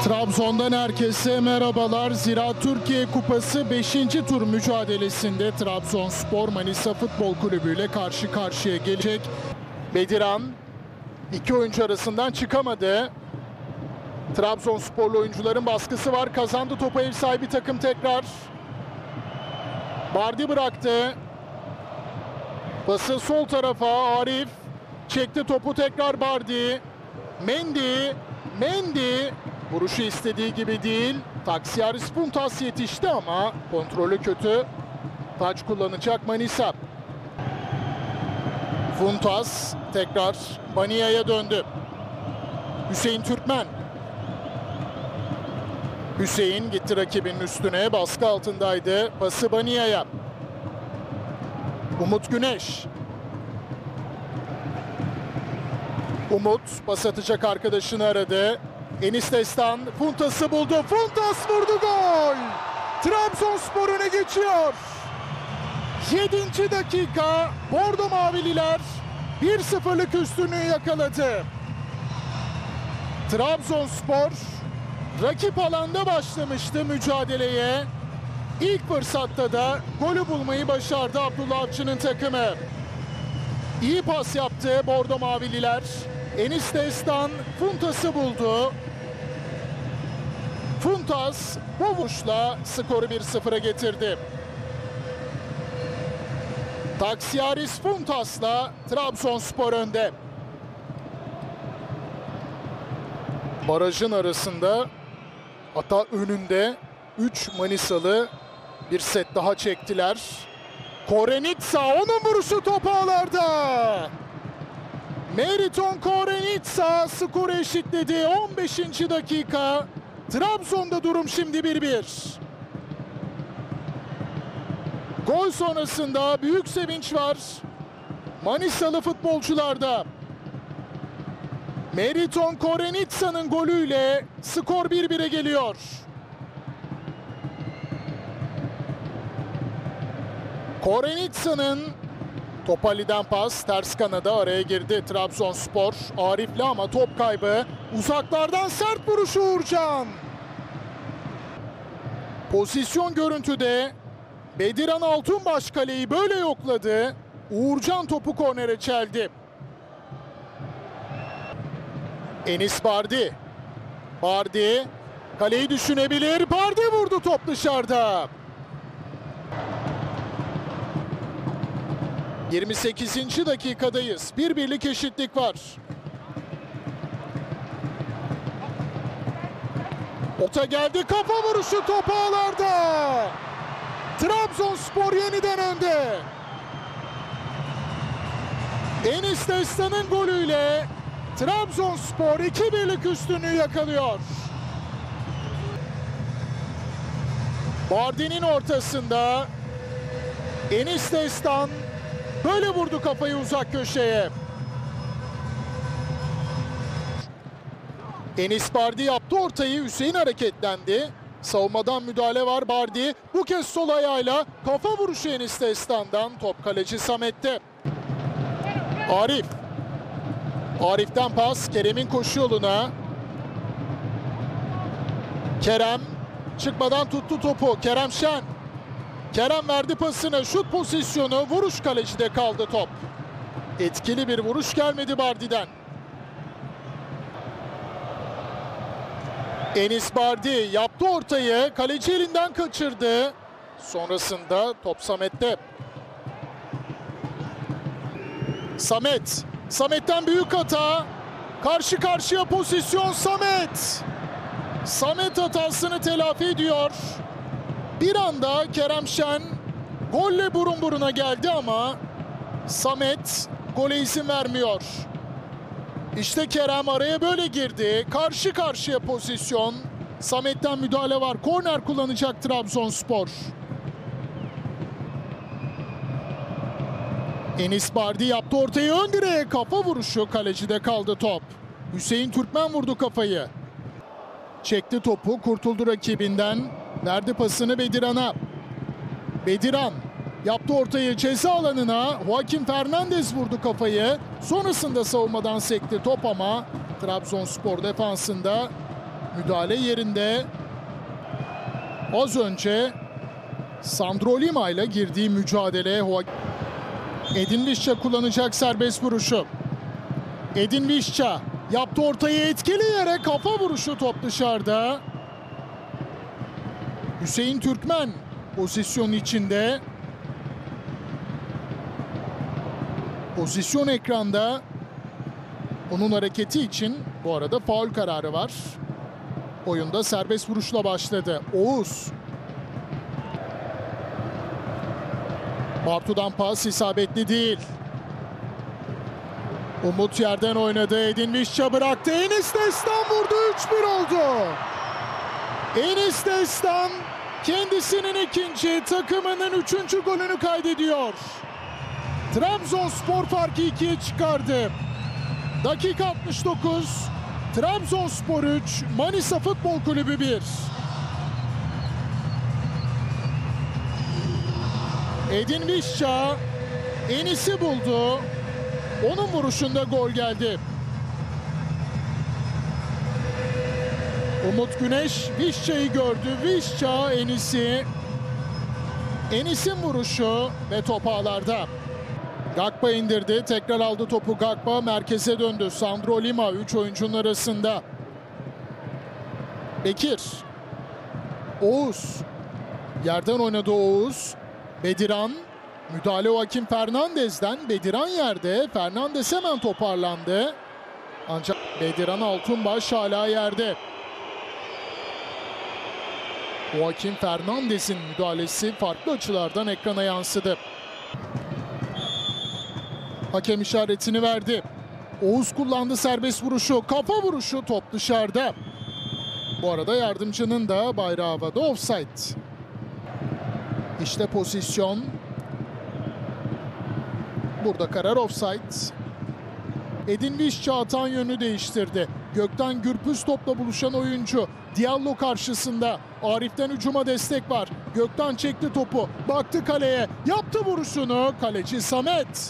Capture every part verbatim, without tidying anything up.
Trabzon'dan herkese merhabalar. Ziraat Türkiye Kupası beşinci tur mücadelesinde Trabzonspor Manisa Futbol Kulübü ile karşı karşıya gelecek. Bediran iki oyuncu arasından çıkamadı. Trabzonsporlu oyuncuların baskısı var. Kazandı topu ev sahibi takım tekrar. Bardi bıraktı. Pası sol tarafa Arif. Çekti topu tekrar Bardi. Mendy. Mendy. Vuruşu istediği gibi değil. Taksiaris Funtas yetişti ama kontrolü kötü. Taç kullanacak Manisa. Funtas tekrar Bania'ya döndü. Hüseyin Türkmen. Hüseyin gitti rakibinin üstüne. Baskı altındaydı. Pası Bania'ya. Umut Güneş. Umut pas atacak arkadaşını aradı. Enis Destan Funtas'ı buldu. Funtas vurdu, gol! Trabzonspor öne geçiyor. yedinci dakika Bordo Mavililer bir sıfırlık üstünlüğü yakaladı. Trabzonspor rakip alanda başlamıştı mücadeleye. İlk fırsatta da golü bulmayı başardı Abdullah Avcı'nın takımı. İyi pas yaptı Bordo Mavililer. Enis Destan Funtas'ı buldu. Funtas bu vuruşla skoru bir sıfıra getirdi. Taksiaris Funtas'la Trabzonspor önde. Barajın arasında, hatta önünde üç Manisalı bir set daha çektiler. Korenitsa, onun vuruşu top ağlarda. Meriton Korenitsa skoru eşitledi. on beşinci dakika. Trabzon'da durum şimdi bir bir. Gol sonrasında büyük sevinç var Manisalı futbolcularda. Meriton Korenitsa'nın golüyle skor bir bire geliyor. Korenitsa'nın Topali'den pas, ters kanada araya girdi Trabzonspor. Arif'le ama top kaybı. Uzaklardan sert vuruşu Uğurcan. Pozisyon görüntüde Bediran Altunbaş kaleyi böyle yokladı. Uğurcan topu kornere çeldi. Enis Bardi. Bardi kaleyi düşünebilir. Bardi vurdu, top dışarıda. yirmi sekizinci dakikadayız. Bir birlik eşitlik var. Ota geldi, kafa vuruşu top ağlarda. Trabzonspor yeniden önde. Enis Destan'ın golüyle Trabzonspor iki birlik üstünlüğü yakalıyor. Bardi'nin ortasında Enis Destan böyle vurdu kafayı uzak köşeye. Enis Bardi yaptı ortayı, Hüseyin hareketlendi. Savunmadan müdahale var Bardi. Bu kez sol ayağıyla kafa vuruşu Enis Destan'dan. Top kaleci Samet'te. Arif. Arif'ten pas Kerem'in koşu yoluna. Kerem çıkmadan tuttu topu. Kerem Şen. Kerem verdi pasını. Şut pozisyonu. Vuruş kalecide kaldı top. Etkili bir vuruş gelmedi Bardi'den. Enis Bardi yaptı ortayı. Kaleci elinden kaçırdı. Sonrasında top Samet'te. Samet. Samet'ten büyük hata. Karşı karşıya pozisyon Samet. Samet hatasını telafi ediyor. Bir anda Kerem Şen golle burun buruna geldi ama Samet gole izin vermiyor. İşte Kerem araya böyle girdi. Karşı karşıya pozisyon. Samet'ten müdahale var. Korner kullanacak Trabzonspor. Enis Bardi yaptı ortayı, ön direğe kafa vuruşu, kalecide kaldı top. Hüseyin Türkmen vurdu kafayı. Çekti topu, kurtuldu rakibinden. Verdi pasını Bediran'a. Bediran yaptı ortayı ceza alanına. Joaquin Fernandez vurdu kafayı. Sonrasında savunmadan sekti top ama Trabzonspor defansında Müdahale yerinde. Az önce Sandro Lima ile girdiği mücadele. Edin Visca kullanacak serbest vuruşu. Edin Visca yaptı ortayı, etkili yere kafa vuruşu, top dışarıda. Hüseyin Türkmen pozisyon içinde. Pozisyon ekranda. Onun hareketi için bu arada faul kararı var. Oyunda serbest vuruşla başladı. Oğuz. Bartu'dan pas isabetli değil. Umut yerden oynadı. Edin Visca bıraktı. Enis Destan vurdu. üç bir oldu. Enis Destan kendisinin ikinci, takımının üçüncü golünü kaydediyor. Trabzonspor farkı ikiye çıkardı. Dakika altmış dokuz. Trabzonspor üç, Manisa Futbol Kulübü bir. Edin Visca Enis'i buldu. Onun vuruşunda gol geldi. Umut Güneş Visca'yı gördü. Visca Enis'i. Enis'in vuruşu ve top ağlarda. Gakpa indirdi. Tekrar aldı topu Gakpa. Merkeze döndü. Sandro Lima üç oyuncunun arasında. Bekir. Oğuz. Yerden oynadı Oğuz. Bediran. Müdahale Joaquim Fernandez'den. Bediran yerde. Fernandez hemen toparlandı. Ancak Bediran Altunbaş hala yerde. Joaquim Fernandez'in müdahalesi farklı açılardan ekrana yansıdı. Hakem işaretini verdi. Oğuz kullandı serbest vuruşu. Kafa vuruşu, top dışarıda. Bu arada yardımcının da bayrağı havada, offside. İşte pozisyon. Burada karar offside. Edin Visca atan yönü değiştirdi. Gökten Gürpüz topla buluşan oyuncu. Diallo karşısında. Arif'ten hücuma destek var. Gökten çekti topu. Baktı kaleye. Yaptı vuruşunu. Kaleci Samet.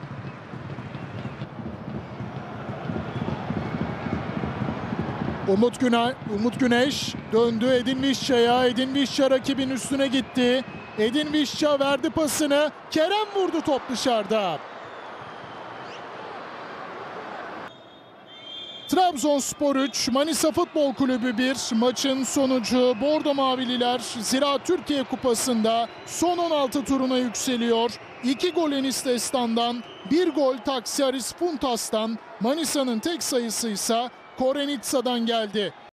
Umut Güneş, Umut Güneş döndü Edin Visca'ya. Edin Visca rakibin üstüne gitti. Edin Visca verdi pasını. Kerem vurdu, top dışarıda. Trabzonspor üç, Manisa Futbol Kulübü bir. Maçın sonucu Bordo Mavililer Ziraat Türkiye Kupası'nda son on altı turuna yükseliyor. iki gol Enis Destan'dan, bir gol Taksiaris Funtas'tan. Manisa'nın tek sayısı ise Korenitsa'dan geldi.